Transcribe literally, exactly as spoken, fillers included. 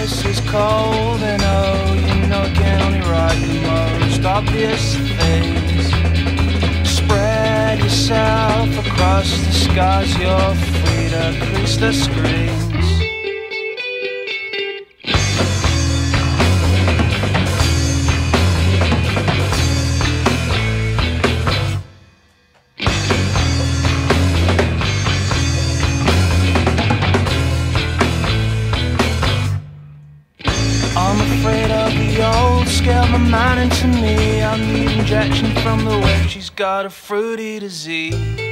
this is cold, and oh, you know it can only right the most obvious things. Spread yourself across the skies, you're free to crease the screens. I'm afraid of the old, scare my mind into me. I need injection from the web, she's got a fruity disease.